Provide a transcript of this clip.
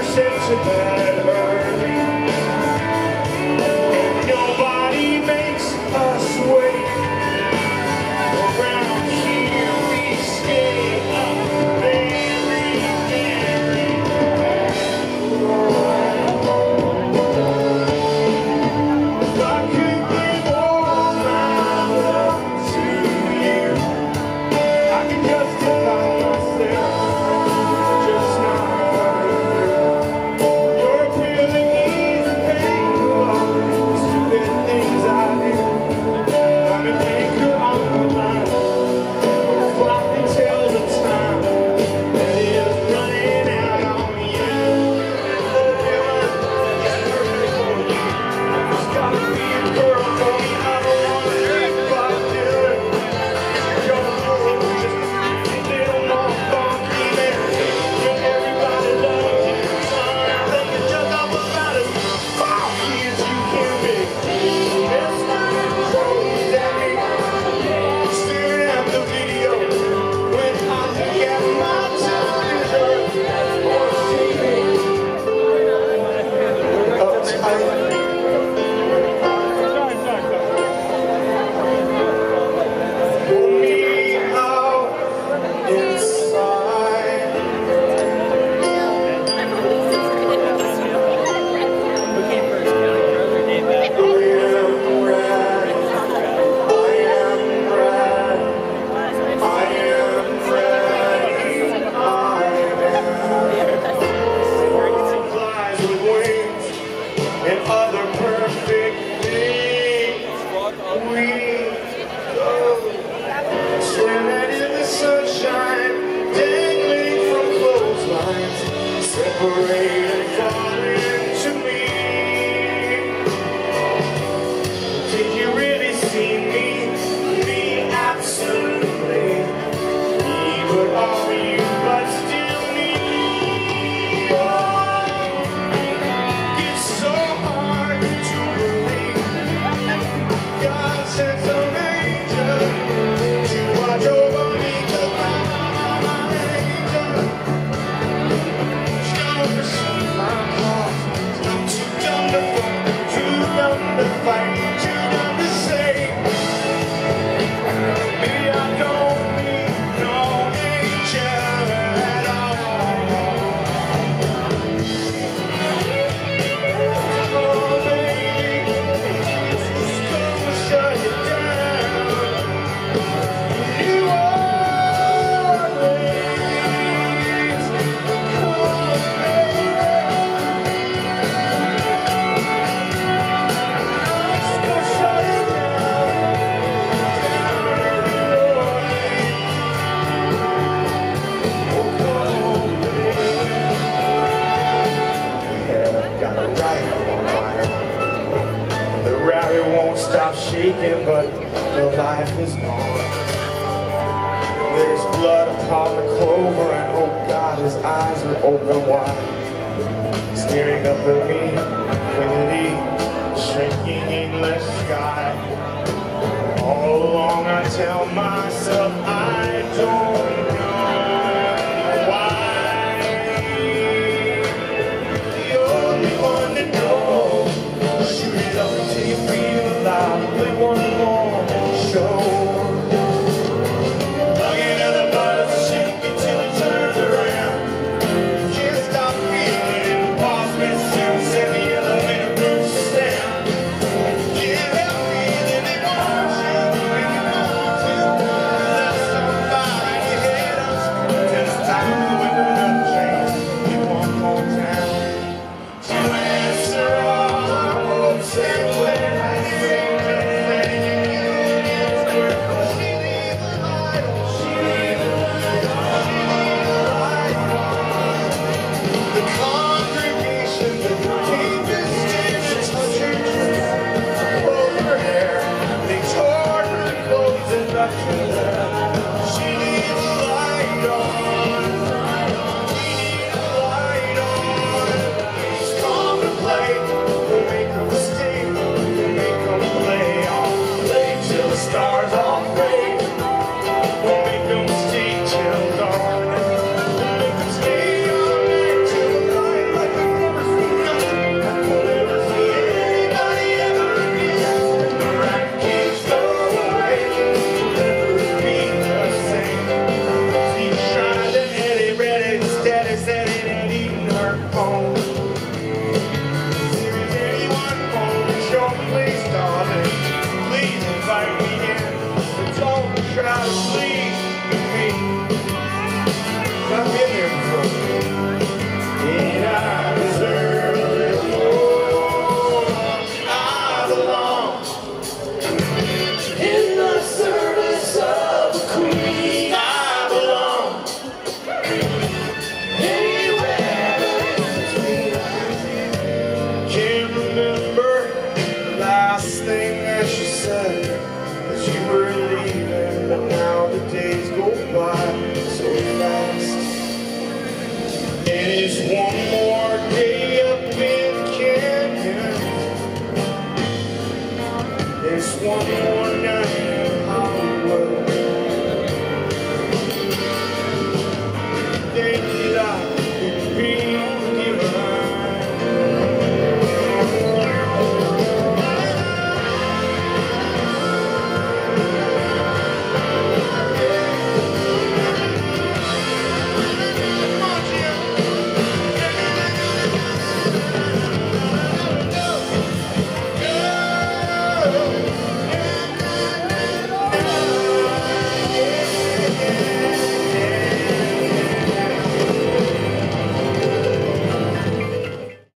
such a bad hurry, and nobody makes us wait. Around here we stay up very, very if I could give all my love to you, I could justify myself just not coming through. You're appealing easy painful, stupid things I do. I'm an anchor on my mind, clock can tell the time that is running out on you. There's gotta be a girl for me, I don't wanna live but do it. You're just a little more funky than everybody loves you. Son, I think it's just all about as funky as you can be. It's not close at me, staring at the video when I look at my television or TV. Uptight. Pull me out inside. Flies with wings and other perfect things. We go swimming in the sunshine, dangling from clotheslines, separated, falling to me. Did you really see me? Me, absolutely. Me, but are you, but still me? Oh, it's so hard to believe God sent some angel to watch over me, 'cause I'm an angel. She don't pursue my cause. I'm too dumb to fall, too dumb to fight, too dumb to say. Me, I don't need no angel at all. Oh, baby, just gonna shut you down. New Orleans, come on, baby. Just gonna shut you down, down in New Orleans. Oh, come on, baby. Yeah, got a rifle on fire. The rally won't stop shaking, but the life is gone. There's blood upon the clover, and oh God, his eyes are open wide, staring up at me from the shrinking endless sky. All along I tell myself I don't know why. The only one that knows. Shoot it up until you feel alive. Play one more show. Plug into the buzz, shake it till it turns around. Can't stop feeling impossible. Soon set me home.